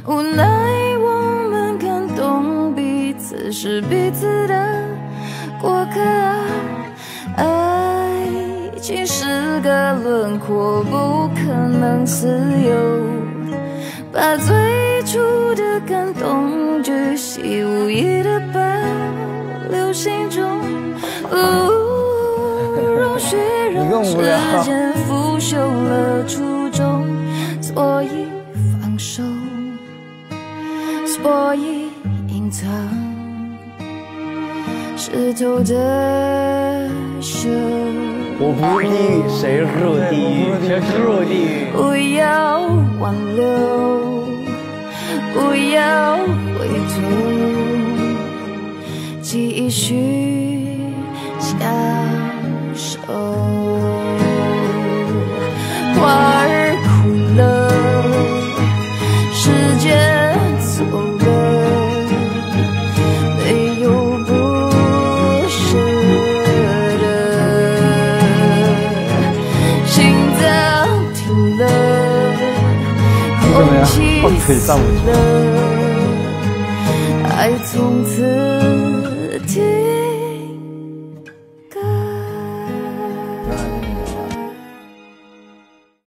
无奈我们感动彼此是彼此的过客啊。爱情是个轮廓，不可能自由。把最初的感动巨细无遗的保留心中。容许让时间腐朽了初衷，所以放手，所以隐藏湿透的袖。 我不入地狱，谁入地狱？谁入地狱？ 不要挽留，不要回头，继续相守。花儿枯了，时间走了，没有不舍的，心脏停了，空气死了，爱从此